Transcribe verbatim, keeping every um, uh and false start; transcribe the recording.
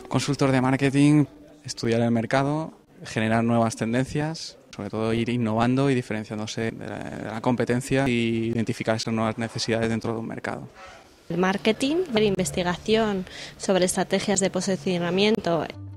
Consultor de marketing, estudiar el mercado, generar nuevas tendencias, sobre todo ir innovando y diferenciándose de la, de la competencia y identificar esas nuevas necesidades dentro de un mercado. El marketing, la investigación sobre estrategias de posicionamiento.